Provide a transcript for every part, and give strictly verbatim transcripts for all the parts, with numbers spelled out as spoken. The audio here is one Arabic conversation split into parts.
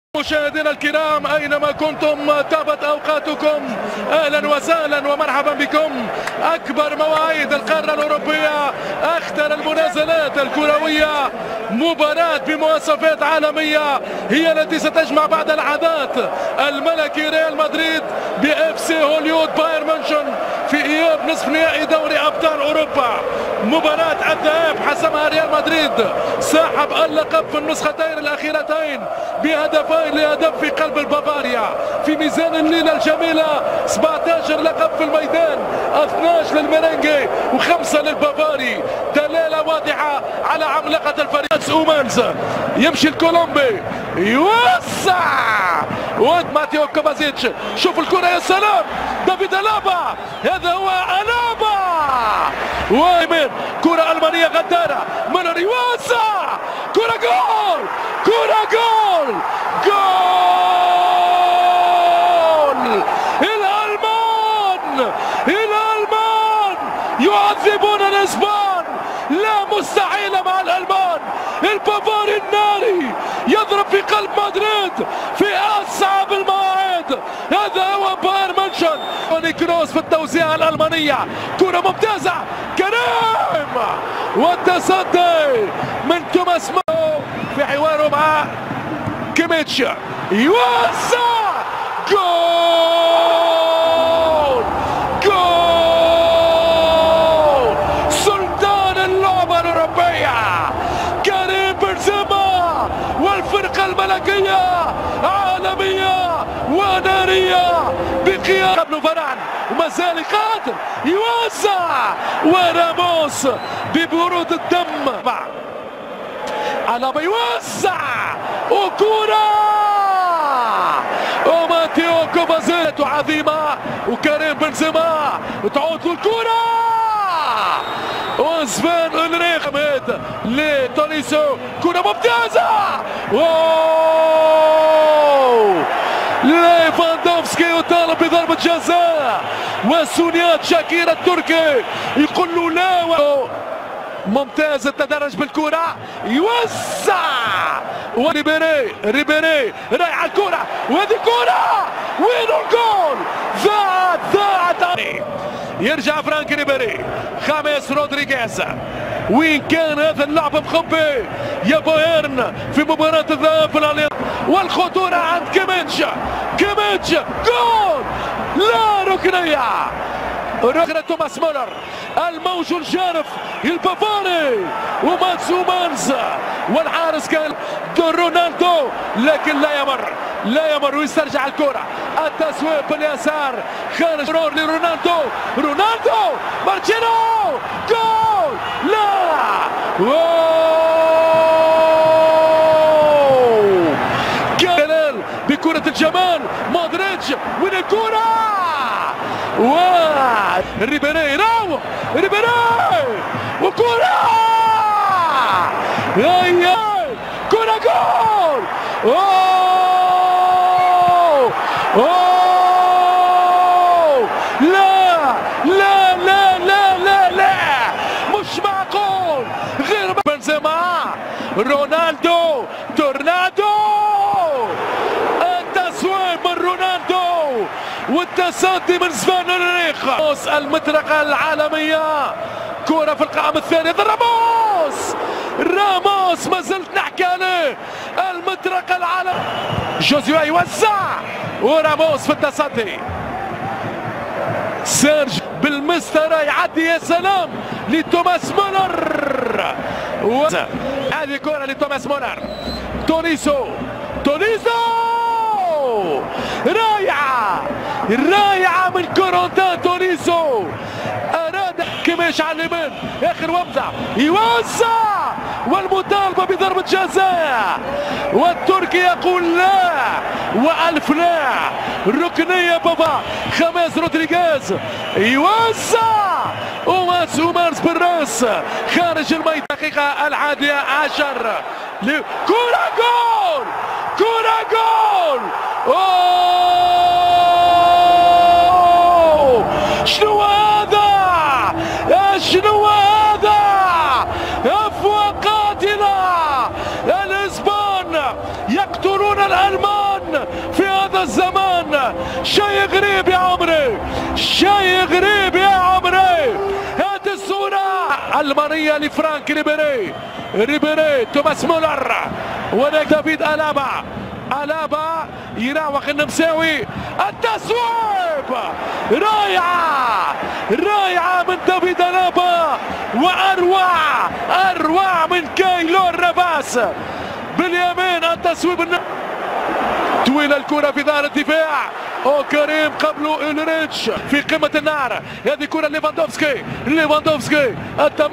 مشاهدينا الكرام اينما كنتم طابت اوقاتكم، اهلا وسهلا ومرحبا بكم. اكبر مواعيد القاره الاوروبيه، اخطر المنازلات الكرويه، مباراه بمواصفات عالميه هي التي ستجمع بعد لحظات الملكي ريال مدريد باف سي هوليود بايرن ميونخ في اياب نصف نهائي دوري ابطال اوروبا. مباراه الذهاب حسمها ريال مدريد صاحب اللقب في النسختين الاخيرتين بهدفين لهدف في قلب البافاريا. في ميزان الليله الجميله سبعة عشر لقب في الميدان، اثني عشر للميرينجي وخمسه للبافاري، دلاله واضحه على عملاقه الفريق. اومانز يمشي الكولومبي يوسع ماتيو كوفازيتش، شوف الكره يا سلام، دافيد ألابا، هذا هو ألابا، ويمين كره المانيه غداره، مولر يوسع، كره جول، كره جول، جول. الألمان الألمان يعذبون الإسبان، لا مستحيل مع الألمان. البافاري الناري يضرب في قلب مدريد في أصعب المواعيد، هذا هو بايرن ميونخ. توني كروس في التوزيع الألمانية، كرة ممتازة، كريم والتصدي من توماس مولر في حواره مع كيميتش، يوسع، جول، جول. سلطان اللعبة الأوروبية كريم بنزيما، والفرقة الملكية عالمية ونارية بقيادة قبل فرعن، وما زال قادر يوسع، وراموس ببرود الدم على ما يوسع، وكرة وماتيو كوفازيتش عظيمة، وكريم بنزيما تعود الكرة، وسفان أولريخ لتوليسو، كرة ممتازة، واو. ليفاندوفسكي يطالب بضربة جزاء، وسونيات شاكير التركي يقول له لا، و... ممتاز التدرج بالكرة، يوسع، وريبيري ريبيري رايح على الكرة، وهذه كرة، وين الجول، ضاعت ضاعت. يرجع فرانك ريبيري، خامس رودريغيز، وين كان هذا اللعب مخبي يا بايرن في مباراة الذهاب في الأليانز، والخطورة عند كيميتش، كيميتش، جول، لا ركنية، ركنة توماس مولر، الموج الجارف البافاري، وماتس اومانز، والحارس كان رونالدو، لكن لا يمر لا يمر ويسترجع الكرة، التسويق باليسار خارج لرونالدو، رونالدو مارتينو، جول، لا، واو. جلال بكرة الجمال، مودريتش، وين الكرة، واو. ريبيري راو، ريبيري، وكرة، هيا كرة، جول، اوه اوه، لا لا لا لا لا لا، مش معقول، غير بنزيما، رونالدو، تورنادو، التسويق من رونالدو، والتصدي من سفان أولريخ. المطرقة العالمية، كرة في القائم الثاني، راموس، راموس ما زلت نحكي عليه، المطرقة العالمية، جوزيا يوزع، وراموس في التصدي، سيرج بالمسطرة يعدي، يا سلام، لتوماس مولر، هذه كرة لتوماس مولر، توليسو، توليسو، رائعة رائعة من كورونتان توليسو، أراد كيميش على اليمين، آخر ومضة، يوسع، والمطالبة بضربة جزاء، والتركي يقول لا وألف لا، ركنية بابا، خماس رودريغيز، يوسع، وماس اومانز بالراس خارج الميدان. الدقيقة الحادية عشر، كرة جول، كرة جول، اوه، شنو هذا، شنو هذا، عفوة قاتلة، الاسبان يقتلون الألمان. شيء غريب يا عمري، شيء غريب يا عمري. هات الصورة المانية لفرانك ريبيري، ريبيري توماس مولر، وهناك دافيد ألابا، ألابا يراوغ النمساوي، التصويب رائعة رائعة من دافيد ألابا، وأروع أروع من كايلور نافاس باليمين. التصويب طويلة الكرة في ظهر الدفاع، او كريم قبله إلريتش في قمة النار. هذه كرة ليفاندوفسكي، ليفاندوفسكي التم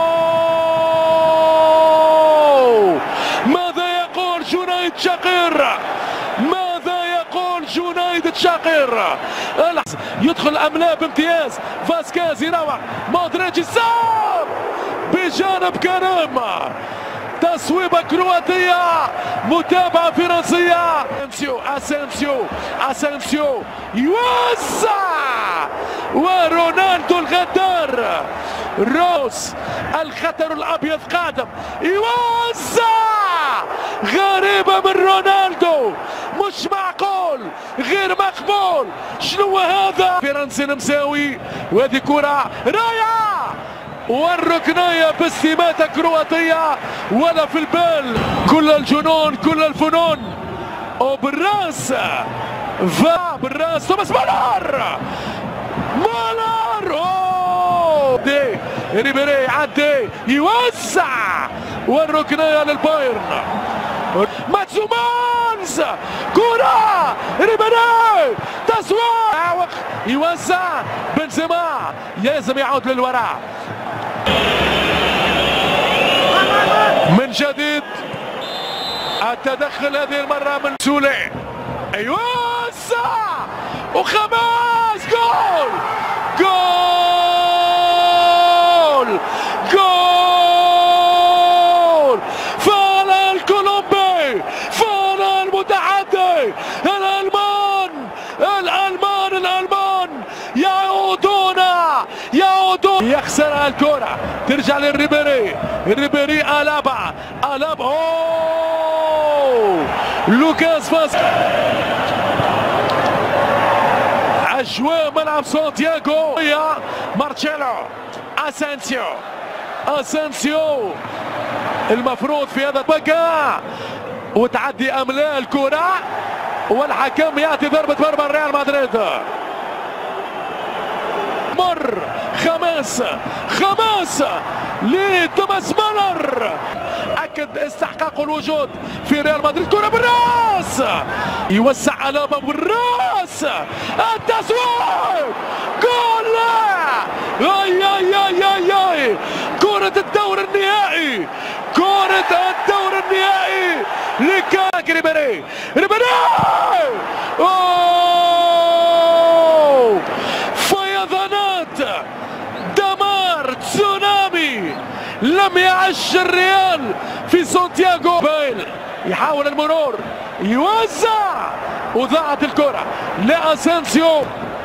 أوه! ماذا يقول جنيد شاقر؟ ماذا يقول جنيد شاقر؟ يدخل أملاء بامتياز، فاسكيز يراوغ، مودريتش يصاب بجانب كريم. تصويبة كرواتية، متابعة فرنسية. اسينسيو اسينسيو اسينسيو يوسع، ورونالدو الغدار، روس الخطر الابيض قادم، يوسع، غريبة من رونالدو، مش معقول، غير مقبول. شنو هذا؟ فرنسي نمساوي، وهذه كرة رائعة، والركنية بالسمات الكرواتية ولا في البال. كل الجنون كل الفنون، وبالراس فا بالراس توماس مولر، مولر اوه دي ريبيري عدي يوسع، والركنية للبايرن. ماتسومانز كرة ريبيري تسويق يوسع، بنزيما لازم يعود للوراء من جديد. التدخل هذه المرة من سولي، يوسع، وخماس جول جول جول. فعل الكولومبي، فعل المتحدي، الألمان الألمان الألمان يعودون يعودون. يخسر الكرة، ترجع للريبيري، الريبيري ألابا، ألابا أوه لوكاس فاس. أجواء ملعب سانتياغو، يا مارتشيلو، أسانسيو، أسانسيو المفروض في هذا بقى، وتعدي أملاء الكرة، والحكم يعطي ضربة مرمى ريال مدريد. مر خماس خماس لتوماس مولر، أكد استحقاق الوجود في ريال مدريد. كرة بالراس، يوسع ألابا بالراس، التسويق جول. اي اي اي اي اي كرة الدور النهائي، كرة الدور النهائي لكاك ريبيري، ريبيري اوه فيضانات، دمار، تسونامي. لم يعش الريال في سانتياغو. بايل يحاول المرور، يوزع، وضاعت الكرة لأسينسيو.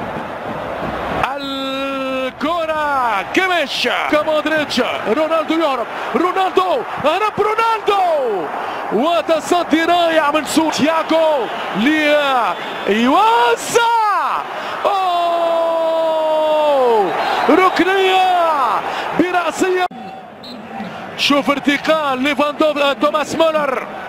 الكرة كيميش، كمودريتش، رونالدو يهرب، رونالدو هرب، رونالدو، وتصدي رائع من سانتياغو لي يوزع. اوه ركنية برأسية. شوف ارتقاء ليفاندوف توماس مولر.